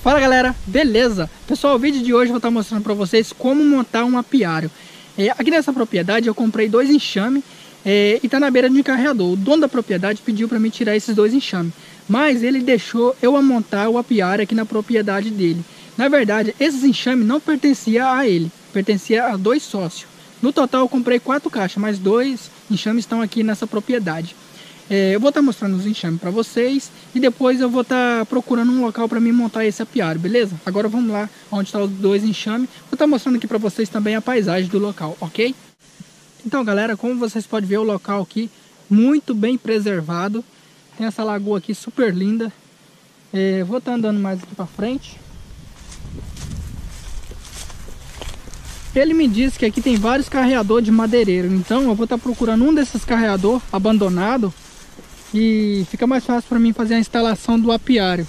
Fala galera, beleza? Pessoal, o vídeo de hoje eu vou estar mostrando para vocês como montar um apiário. Aqui nessa propriedade eu comprei 2 enxames e está na beira de um carreador. O dono da propriedade pediu para mim tirar esses 2 enxames, mas ele deixou eu montar o apiário aqui na propriedade dele. Na verdade, esses enxames não pertenciam a ele, pertencia a 2 sócios. No total eu comprei 4 caixas, mas 2 enxames estão aqui nessa propriedade. Eu vou estar mostrando os enxames para vocês e depois eu vou estar procurando um local para mim montar esse apiário, beleza? Agora vamos lá onde estão os 2 enxames. Vou estar mostrando aqui para vocês também a paisagem do local, ok? Então galera, como vocês podem ver, o local aqui muito bem preservado. Tem essa lagoa aqui super linda. Vou estar andando mais aqui para frente. Ele me disse que aqui tem vários carreadores de madeireiro, então eu vou estar procurando um desses carreadores abandonado e fica mais fácil para mim fazer a instalação do apiário.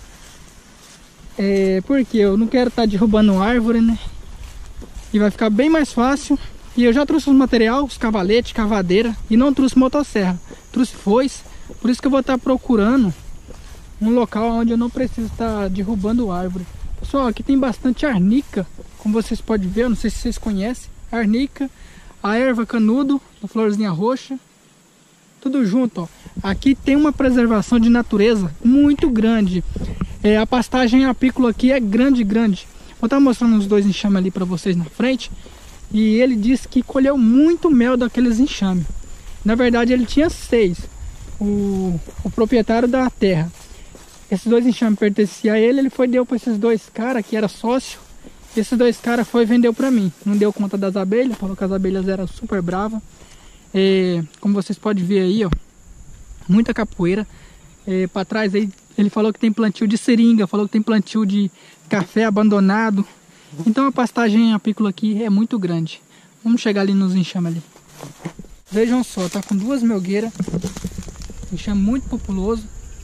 Porque eu não quero estar derrubando árvore, né? E vai ficar bem mais fácil. E eu já trouxe os materiais, os cavaletes, cavadeira, e não trouxe motosserra, trouxe foice. Por isso que eu vou estar procurando um local onde eu não preciso estar derrubando árvore. Pessoal, aqui tem bastante arnica, como vocês podem ver, eu não sei se vocês conhecem. Arnica, a erva canudo, a florzinha roxa, tudo junto, ó. Aqui tem uma preservação de natureza muito grande. A pastagem apícola aqui é grande. Vou estar mostrando os 2 enxames ali para vocês na frente. E ele disse que colheu muito mel daqueles enxames. Na verdade ele tinha 6, o proprietário da terra. Esses 2 enxames pertenciam a ele, deu para esses 2 caras que era sócio. Esses 2 caras foi e vendeu para mim. Não deu conta das abelhas, falou que as abelhas eram super bravas. Como vocês podem ver aí, ó, muita capoeira. Para trás aí ele falou que tem plantio de seringa, falou que tem plantio de café abandonado. Então a pastagem apícola aqui é muito grande. Vamos chegar ali nos enxames ali. Vejam só, tá com 2 melgueiras. Enxame muito populoso.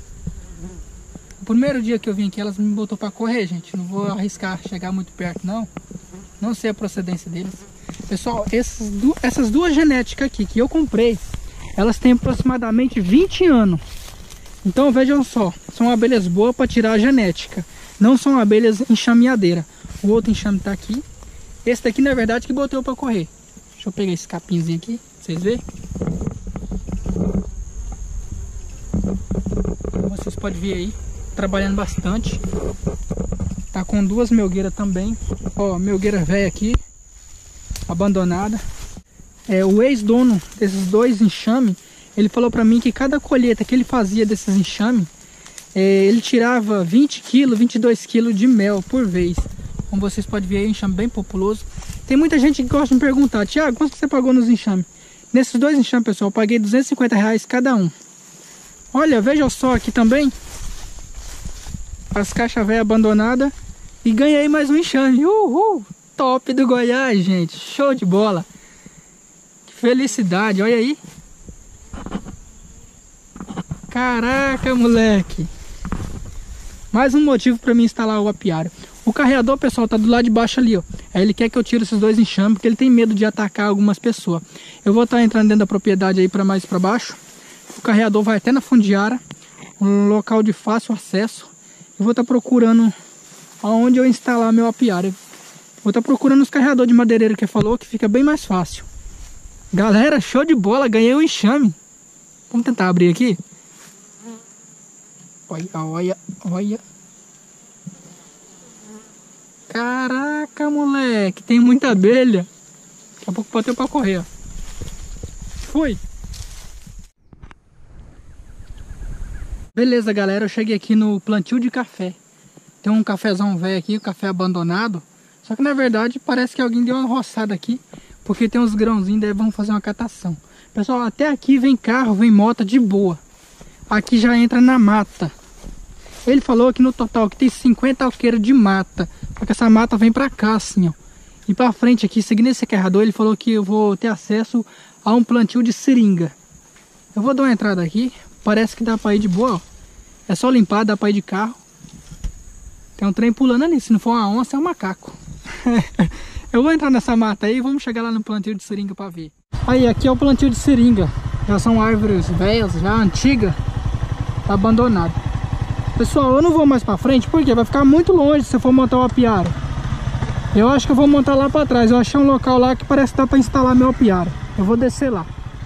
O primeiro dia que eu vim aqui, elas me botou para correr, gente. Não vou arriscar chegar muito perto, não. Não sei a procedência deles. Pessoal, essas 2 genéticas aqui que eu comprei, elas têm aproximadamente 20 anos. Então vejam só, são abelhas boas para tirar a genética. Não são abelhas enxameadeiras. O outro enxame tá aqui. Esse daqui, na verdade, que botou para correr. Deixa eu pegar esse capinzinho aqui, pra vocês verem. Vocês podem ver aí, trabalhando bastante. Tá com 2 melgueiras também. Ó, melgueira velha aqui, abandonada. O ex-dono desses 2 enxames, ele falou pra mim que cada colheita que ele fazia desses enxames, ele tirava 20 kg, 22 kg de mel por vez. Como vocês podem ver aí, enxame bem populoso. Tem muita gente que gosta de me perguntar: Thiago, quanto você pagou nos enxames? Nesses 2 enxames, pessoal, eu paguei R$250 cada um. Olha, veja só aqui também as caixas velhas abandonadas. E ganhei mais um enxame. Uhul! Top do Goiás, gente. Show de bola. Que felicidade, olha aí. Caraca, moleque. Mais um motivo para mim instalar o apiário. O carreador, pessoal, tá do lado de baixo ali, ó. Aí ele quer que eu tire esses 2 enxames, porque ele tem medo de atacar algumas pessoas. Eu vou estar entrando dentro da propriedade aí para mais para baixo. O carreador vai até na fundiária, um local de fácil acesso. Eu vou estar procurando aonde eu instalar meu apiário. Vou estar procurando os carreadores de madeireiro que falou, que fica bem mais fácil. Galera, show de bola, ganhei um enxame. Vamos tentar abrir aqui. Olha. Caraca, moleque, tem muita abelha. Daqui a pouco bateu para correr, ó. Fui. Beleza, galera, eu cheguei aqui no plantio de café. Tem um cafezão velho aqui, um café abandonado. Só que na verdade parece que alguém deu uma roçada aqui, porque tem uns grãozinhos, daí vamos fazer uma catação. Pessoal, até aqui vem carro, vem moto de boa. Aqui já entra na mata. Ele falou que no total que tem 50 alqueiros de mata. Porque essa mata vem pra cá assim, ó. E pra frente aqui, seguindo esse carregador, ele falou que eu vou ter acesso a um plantio de seringa. Eu vou dar uma entrada aqui. Parece que dá pra ir de boa, ó. É só limpar, dá pra ir de carro. Tem um trem pulando ali, se não for uma onça é um macaco. Eu vou entrar nessa mata aí e vamos chegar lá no plantio de seringa pra ver. Aí, aqui é o plantio de seringa. Já são árvores velhas, já antigas. Tá abandonado. Pessoal, eu não vou mais pra frente porque vai ficar muito longe se eu for montar o apiário. Eu acho que eu vou montar lá pra trás. Eu achei um local lá que parece que dá pra instalar meu apiário. Eu vou descer lá.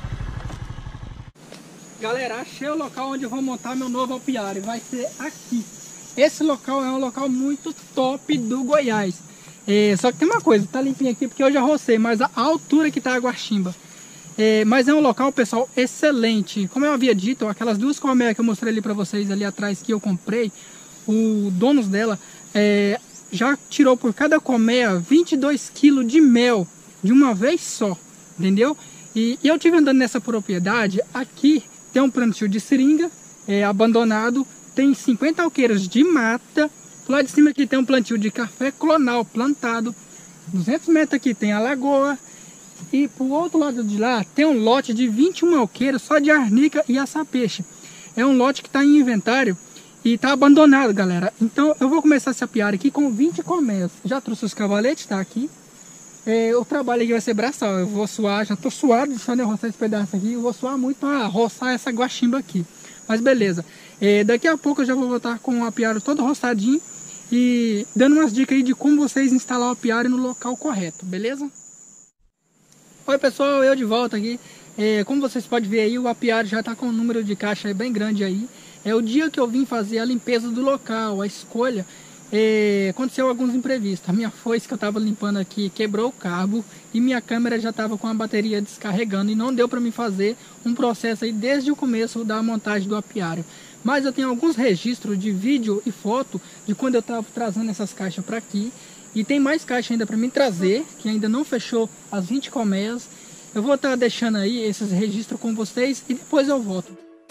Galera, achei o local onde eu vou montar meu novo apiário. Vai ser aqui. Esse local é um local muito top do Goiás. Só que tem uma coisa, tá limpinho aqui porque eu já rocei, mas a altura que tá a guaximba. Mas é um local, pessoal, excelente. Como eu havia dito, aquelas duas colmeias que eu mostrei ali pra vocês ali atrás que eu comprei, o dono dela já tirou por cada colmeia 22 kg de mel de uma vez só, entendeu? E eu tive andando nessa propriedade, aqui tem um plantio de seringa abandonado, tem 50 alqueiros de mata, lá de cima aqui tem um plantio de café clonal plantado, 200 metros aqui tem a lagoa, e pro outro lado de lá tem um lote de 21 alqueiros só de arnica e açapeixe. É um lote que está em inventário e está abandonado, galera. Então eu vou começar esse apiário aqui com 20 colmeias. Já trouxe os cavaletes, tá aqui. O trabalho aqui vai ser braçal. Eu vou suar, já tô suado de só de roçar esse pedaço aqui. Eu vou suar muito para roçar essa guaximba aqui. Mas beleza. Daqui a pouco eu já vou voltar com o apiário todo roçadinho e dando umas dicas aí de como vocês instalar o apiário no local correto, beleza? Oi pessoal, eu de volta aqui. Como vocês podem ver aí, o apiário já está com um número de caixa bem grande aí. O dia que eu vim fazer a limpeza do local, a escolha, aconteceu alguns imprevistos. A minha foice que eu estava limpando aqui quebrou o cabo e minha câmera já estava com a bateria descarregando e não deu para mim fazer um processo aí desde o começo da montagem do apiário. Mas eu tenho alguns registros de vídeo e foto de quando eu estava trazendo essas caixas para aqui. E tem mais caixa ainda para mim trazer, que ainda não fechou as 20 colmeias. Eu vou estar deixando aí esses registros com vocês e depois eu volto.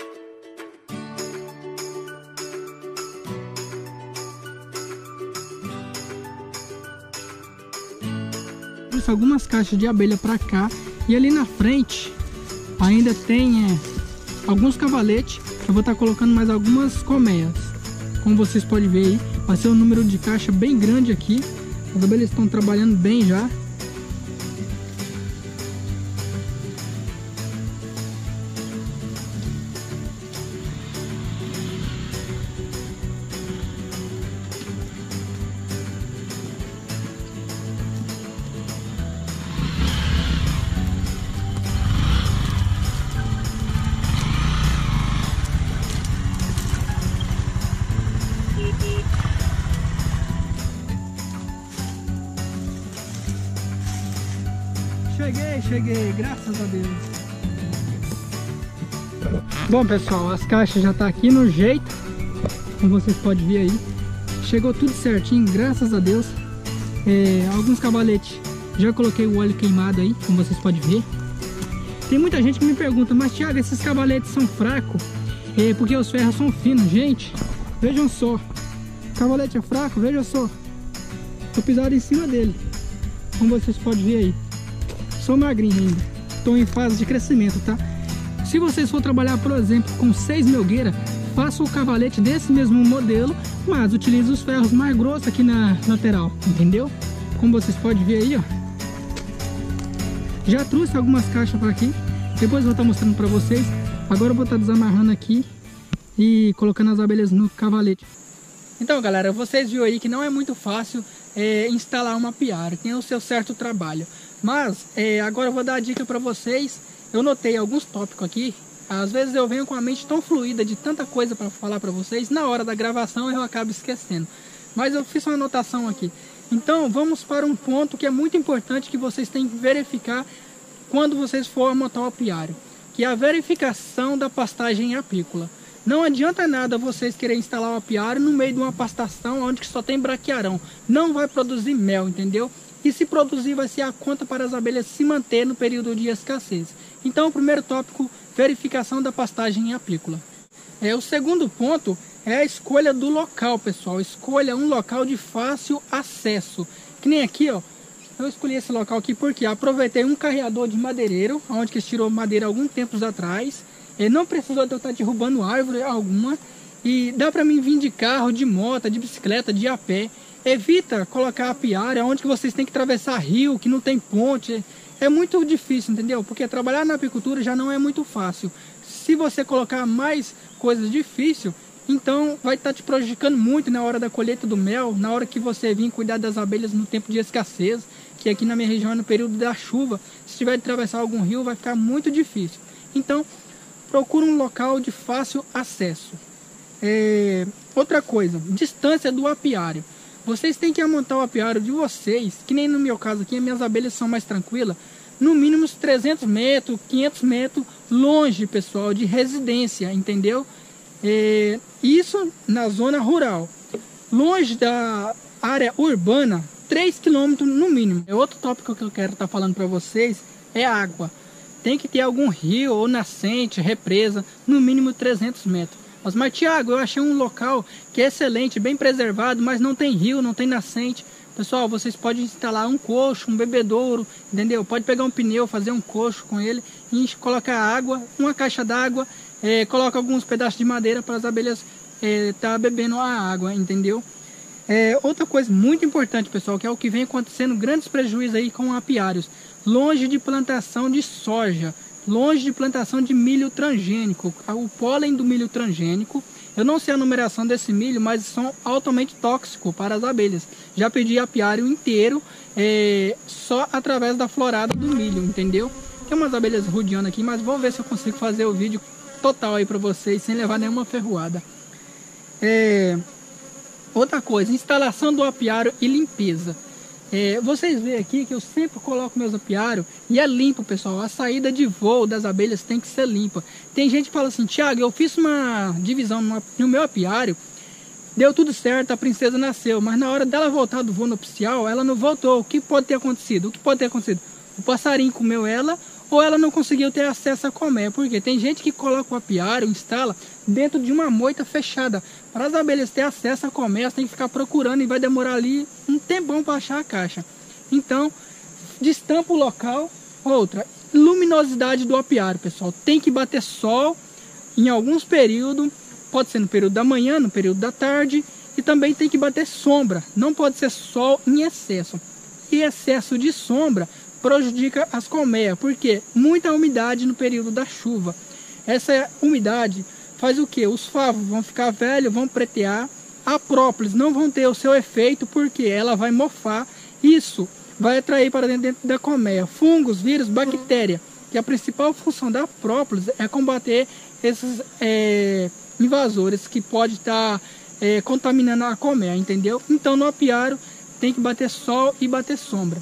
Trouxe algumas caixas de abelha para cá e ali na frente ainda tem alguns cavaletes. Eu vou estar colocando mais algumas colmeias. Como vocês podem ver aí, vai ser um número de caixa bem grande aqui. As abelhas estão trabalhando bem já. Cheguei, graças a Deus. Bom pessoal, as caixas já tá aqui no jeito, como vocês podem ver aí. Chegou tudo certinho, graças a Deus. Alguns cavaletes já coloquei o óleo queimado aí, como vocês podem ver. Tem muita gente que me pergunta, mas Thiago, esses cavaletes são fracos? Porque os ferros são finos. Gente, vejam só, o cavalete é fraco, veja só. Tô pisado em cima dele, como vocês podem ver aí. Sou magrinho ainda, estou em fase de crescimento, tá? Se vocês for trabalhar, por exemplo, com 6 melgueiras, faça o cavalete desse mesmo modelo, mas utilize os ferros mais grossos aqui na lateral, entendeu? Como vocês podem ver aí, ó. Já trouxe algumas caixas para aqui, depois eu vou estar mostrando para vocês. Agora eu vou estar desamarrando aqui e colocando as abelhas no cavalete. Então galera, vocês viram aí que não é muito fácil instalar um apiário, tem o seu certo trabalho. Mas agora eu vou dar a dica para vocês. Eu notei alguns tópicos aqui. Às vezes eu venho com a mente tão fluida de tanta coisa para falar para vocês, na hora da gravação eu acabo esquecendo. Mas eu fiz uma anotação aqui. Então vamos para um ponto que é muito importante, que vocês têm que verificar quando vocês forem montar o apiário, que é a verificação da pastagem apícola. Não adianta nada vocês querem instalar o apiário no meio de uma pastação onde só tem braquiarão. Não vai produzir mel, entendeu? E se produzir vai ser a conta para as abelhas se manter no período de escassez. Então o primeiro tópico, verificação da pastagem apícola. O segundo ponto é a escolha do local, pessoal. Escolha um local de fácil acesso. Que nem aqui, ó. Eu escolhi esse local aqui porque aproveitei um carreador de madeireiro, onde que tirou madeira alguns tempos atrás. Não precisou de eu estar derrubando árvore alguma. E dá para mim vir de carro, de moto, de bicicleta, de a pé. Evita colocar apiário onde que vocês têm que atravessar rio, que não tem ponte. É muito difícil, entendeu? Porque trabalhar na apicultura já não é muito fácil. Se você colocar mais coisas difíceis, Então vai estar te prejudicando muito na hora da colheita do mel, na hora que você vir cuidar das abelhas no tempo de escassez, que aqui na minha região é no período da chuva. Se tiver de atravessar algum rio vai ficar muito difícil. Então procura um local de fácil acesso. Outra coisa, distância do apiário. Vocês têm que amontar o apiário de vocês, que nem no meu caso aqui, as minhas abelhas são mais tranquilas, no mínimo uns 300 metros, 500 metros longe, pessoal, de residência, entendeu? Isso na zona rural. Longe da área urbana, 3 km no mínimo. Outro tópico que eu quero estar falando para vocês é água. Tem que ter algum rio ou nascente, represa, no mínimo 300 metros. Mas Thiago, eu achei um local que é excelente, bem preservado, mas não tem rio, não tem nascente. Pessoal, vocês podem instalar um coxo, um bebedouro, entendeu? Pode pegar um pneu, fazer um coxo com ele e colocar água, uma caixa d'água, coloca alguns pedaços de madeira para as abelhas estar bebendo a água, entendeu? Outra coisa muito importante, pessoal, que é o que vem acontecendo grandes prejuízos aí com apiários. Longe de plantação de soja, longe de plantação de milho transgênico. O pólen do milho transgênico, eu não sei a numeração desse milho, mas são altamente tóxicos para as abelhas. Já pedi apiário inteiro só através da florada do milho, entendeu? Tem umas abelhas rodeando aqui, mas vamos ver se eu consigo fazer o vídeo total aí para vocês, sem levar nenhuma ferroada. Outra coisa, instalação do apiário e limpeza. Vocês veem aqui que eu sempre coloco meus apiários e é limpo, pessoal. A saída de voo das abelhas tem que ser limpa. Tem gente que fala assim: Thiago, eu fiz uma divisão no meu apiário, deu tudo certo, a princesa nasceu, mas na hora dela voltar do voo nupcial, ela não voltou. O que pode ter acontecido? O passarinho comeu ela, ou ela não conseguiu ter acesso à colmeia. Porque tem gente que coloca o apiário, instala dentro de uma moita fechada. Para as abelhas ter acesso à colmeia, tem que ficar procurando e vai demorar ali um tempão para achar a caixa. Então, destampa o local. Outra, luminosidade do apiário, pessoal. Tem que bater sol em alguns períodos. Pode ser no período da manhã, no período da tarde. E também tem que bater sombra. Não pode ser sol em excesso. E excesso de sombra prejudica as colmeias, porque muita umidade no período da chuva. Essa umidade faz o que? Os favos vão ficar velhos, vão pretear. A própolis não vão ter o seu efeito, porque ela vai mofar. Isso vai atrair para dentro da colmeia fungos, vírus, bactéria. Que a principal função da própolis é combater esses invasores que pode estar contaminando a colmeia, entendeu? Então no apiário tem que bater sol e bater sombra.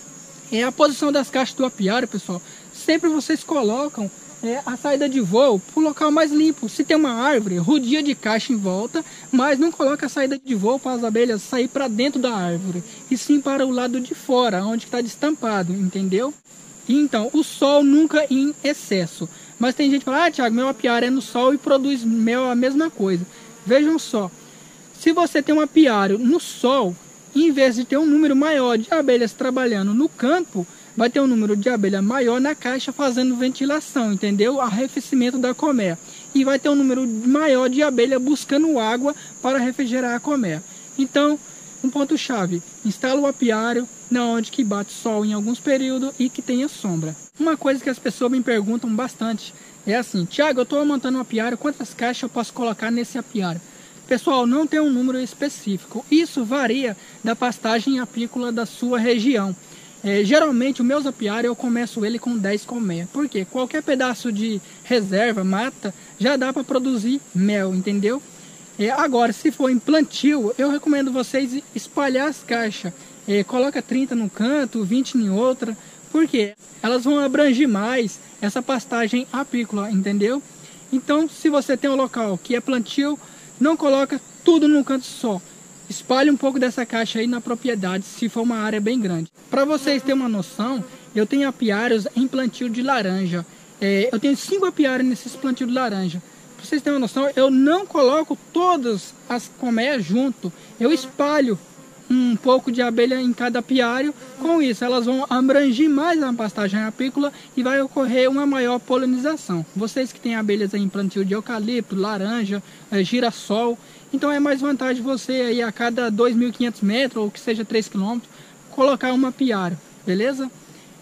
A posição das caixas do apiário, pessoal, sempre vocês colocam a saída de voo para o local mais limpo. Se tem uma árvore, rodia de caixa em volta, mas não coloca a saída de voo para as abelhas sair para dentro da árvore, e sim para o lado de fora, onde está destampado, entendeu? Então, o sol nunca em excesso. Mas tem gente que fala: Thiago, meu apiário é no sol e produz mel a mesma coisa. Vejam só, se você tem um apiário no sol, em vez de ter um número maior de abelhas trabalhando no campo, vai ter um número de abelha maior na caixa fazendo ventilação, entendeu? Arrefecimento da colmeia. E vai ter um número maior de abelha buscando água para refrigerar a colmeia. Então, um ponto-chave: instala o apiário onde que bate sol em alguns períodos e que tenha sombra. Uma coisa que as pessoas me perguntam bastante é assim: Thiago, eu estou montando um apiário, quantas caixas eu posso colocar nesse apiário? Pessoal, não tem um número específico. Isso varia da pastagem apícola da sua região. Geralmente, os meus apiários eu começo ele com 10 colmeias. Por quê? Qualquer pedaço de reserva, mata, já dá para produzir mel, entendeu? Agora, se for em plantio, eu recomendo vocês espalhar as caixas. Coloca 30 num canto, 20 em outra. Por quê? Elas vão abranger mais essa pastagem apícola, entendeu? Então, se você tem um local que é plantio, não coloca tudo num canto só. Espalhe um pouco dessa caixa aí na propriedade, se for uma área bem grande. Para vocês terem uma noção, eu tenho apiários em plantio de laranja. Eu tenho 5 apiários nesses plantios de laranja. Para vocês terem uma noção, eu não coloco todas as colmeias junto. Eu espalho um pouco de abelha em cada apiário. Com isso, elas vão abranger mais a pastagem apícola e vai ocorrer uma maior polinização. Vocês que têm abelhas aí em plantio de eucalipto, laranja, girassol, então é mais vantagem você aí a cada 2.500 metros, ou que seja 3 km, colocar um apiário, beleza?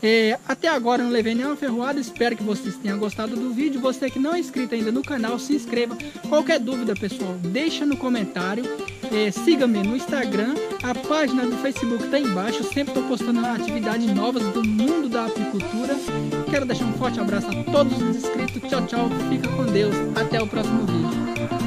Até agora eu não levei nenhuma ferroada, espero que vocês tenham gostado do vídeo. Você que não é inscrito ainda no canal, se inscreva. Qualquer dúvida, pessoal, deixa no comentário. Siga-me no Instagram, a página do Facebook está embaixo. Eu sempre estou postando atividades novas do mundo da apicultura. Quero deixar um forte abraço a todos os inscritos. Tchau, tchau, fica com Deus, até o próximo vídeo.